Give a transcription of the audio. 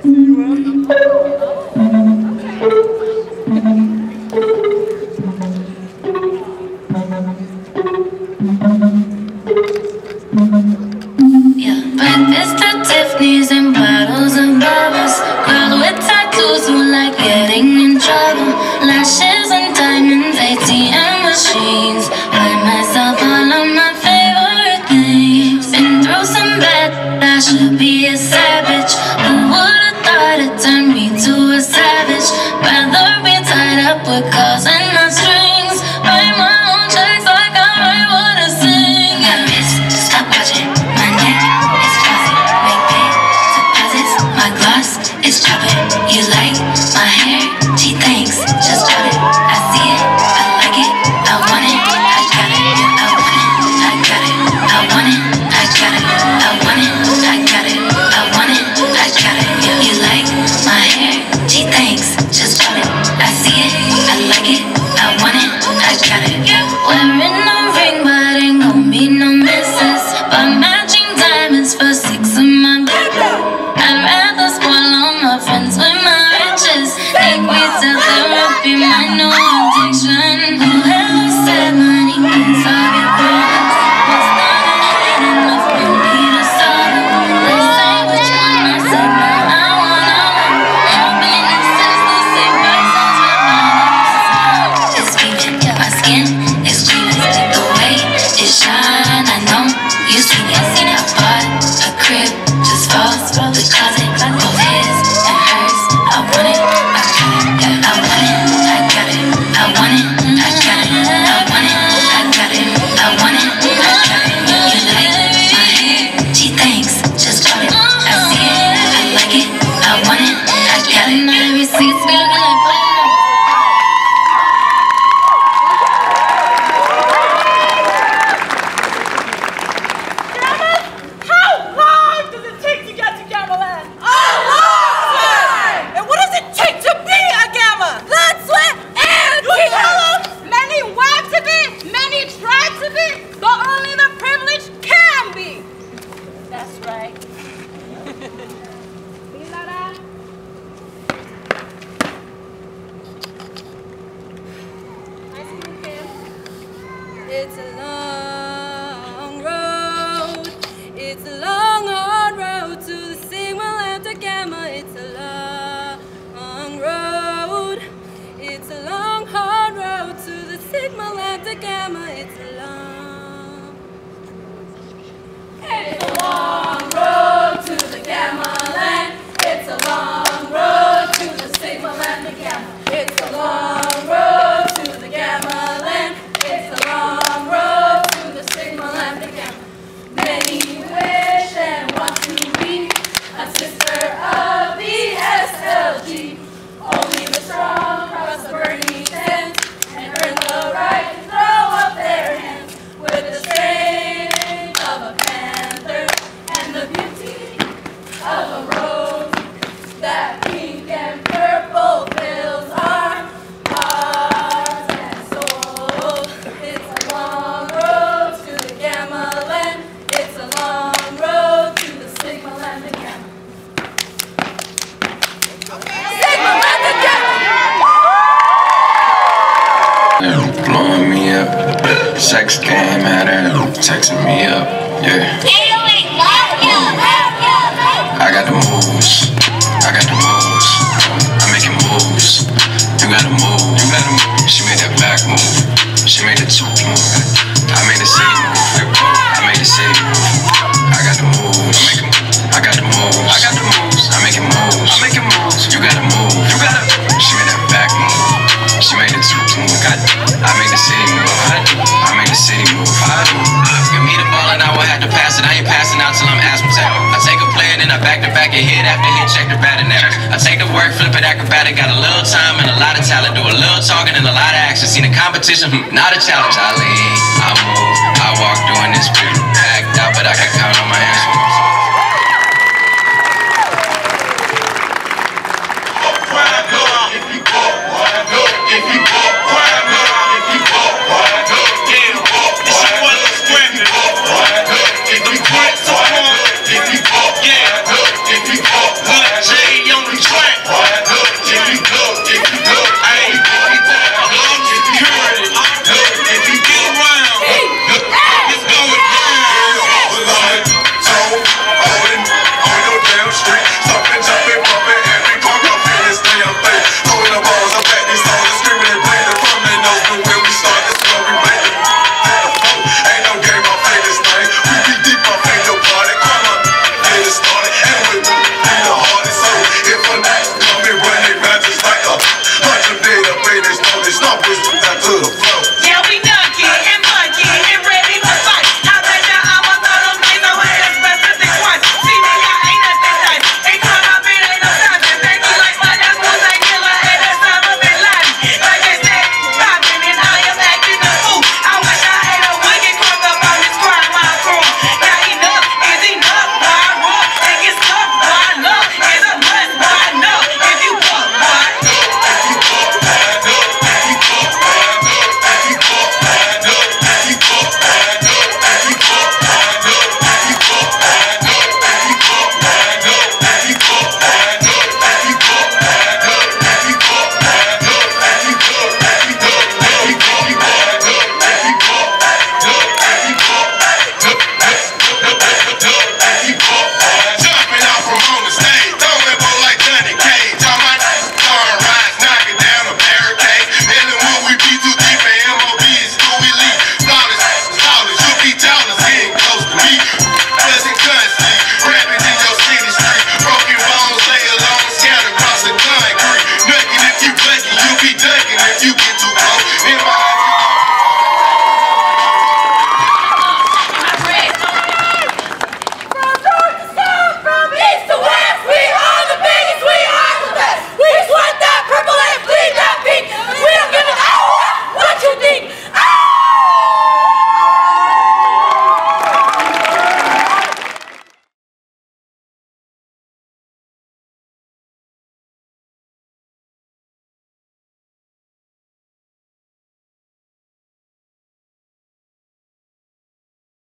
Breakfast at Tiffany's and bottles of bubbles. Girls with tattoos who like getting in trouble. Lashes and diamonds, ATM machines. Buy myself all of my favorite things. Been through some bad, I should be a savage. Who would've thought it turned me to a savage? Rather be tied up with calls and not strings. Write my own checks like I write what I sing. My wrist, stop watching. My neck is flossy. Make big deposits. My gloss is chopping. You like my hair? Gee, thanks. Just drop it. I see it. I like it. I want it. I got it. I want it. I got it. I want it. I got it. I want it. I got it. I want it. I got it. You like my hair? Gee, thanks. Just drop it. I see it. I like it. I want it. I got it. Wearing a ring, but ain't gon' be no misses. But matching diamonds for 6 of my baby. I'd rather spoil all my friends with my riches. Think we tell therapy my new addiction. Whoever said money can solve your problems was not enough for me to solve them. They say which one I said no, I want all of them. Happiness is the same price as my bottom. It's beaming, my skin is gleaming. The way it shine, I know you seen it. I bought a crib, just falls the closet, both his and hers. I want it, I got it, yeah. I want it, I got it. I want it, I got it. I want it, I got it. I want it, I got it. You like my hair? Gee, thanks. Just drop it. I see it, I like it. I want it, I got it. My receipts be looking like fire. How long does it take to get to Gammaland? A long time! And what does it take to be a Gamma? Blood, sweat, and tears! Many want to be, many try to be, but only the privileged can be. That's right. It's a long road. It's a long, hard road to the Sigma Lambda Gamma. It's a long road. It's a long, hard road to the Sigma Lambda Gamma. It's a long. It's a long road to the Gamma Land. It's a long road to the Sigma Lambda Gamma. It's a long road to the Gamma Land. It's a long road to the Sigma Lambda Gamma. Many wish and want to be a sister of the SLG. Only the strong cross the burning tent and earn the right to throw up their hands with the strength of a panther and the beauty of a rose. That pink and purple fills our hearts and souls. It's a long road to the Gamma Land. It's a long road to the Sigma Lambda Gamma. Sigma Lambda Gamma! Blowing me up, sex game at her, texting me up, yeah. I got the moves, I got the moves, I'm making moves. You gotta move, you gotta move. She made that back move, she made the two move. I made the city move, I made the city move. I got the moves, I got the moves, I got the moves. I'm making moves, I'm making moves. You gotta move, you gotta. She made that back move, she made the two move. I made the city move, I made the city move. Give me the ball and I will have to pass it. I ain't passing out till I'm asthmatic. I take a play and then I back to back and hit after hit, check the batting average. I take the work, flip it acrobatic. Got a little time and a lot of talent. Do a little talking and a lot of action. Seen the competition, not a challenge. I lean, I move, I walk doing this pretty packed out, but I can count on my hands.